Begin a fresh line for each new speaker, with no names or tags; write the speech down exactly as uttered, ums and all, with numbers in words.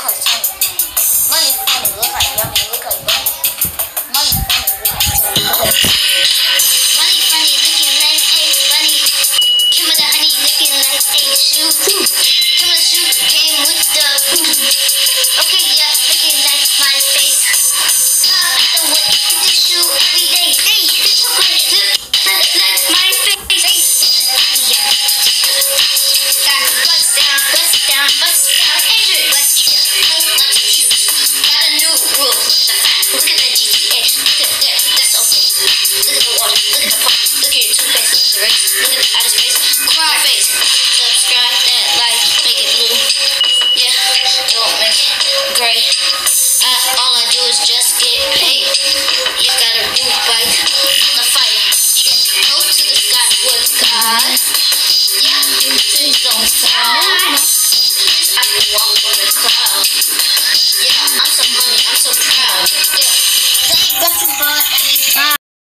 很像你，那你看你如果改掉，你如果改掉，那你看你如果改掉。